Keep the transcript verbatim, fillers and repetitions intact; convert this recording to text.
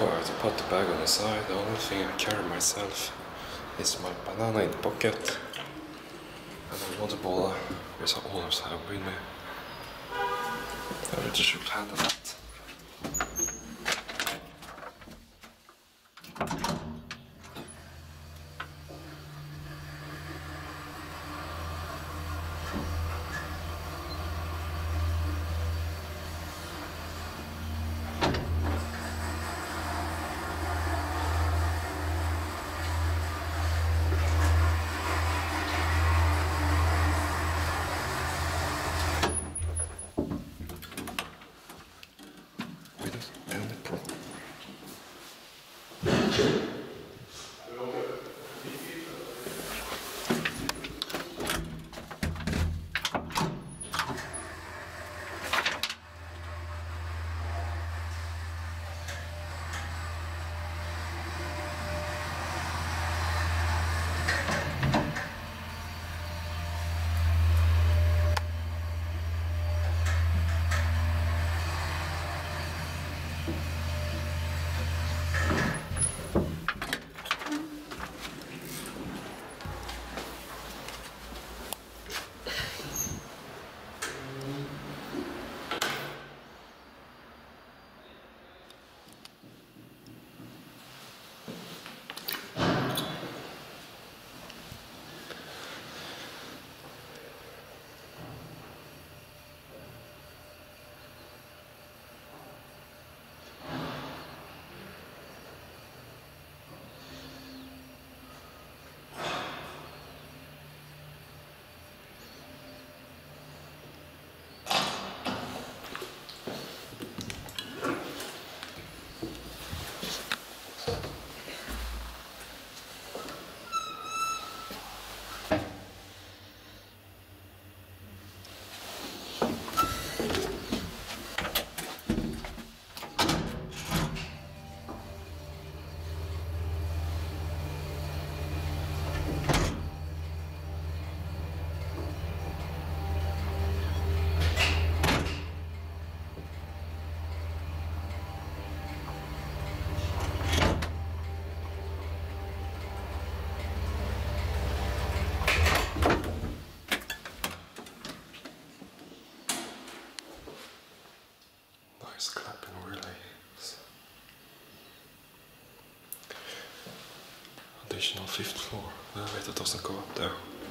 have to put the bag on the side. The only thing I carry myself is my banana in the pocket and a water bottle, which I always have with me. I just should handle that. Nice clapping relays. Additional fifth floor. The elevator doesn't go up there.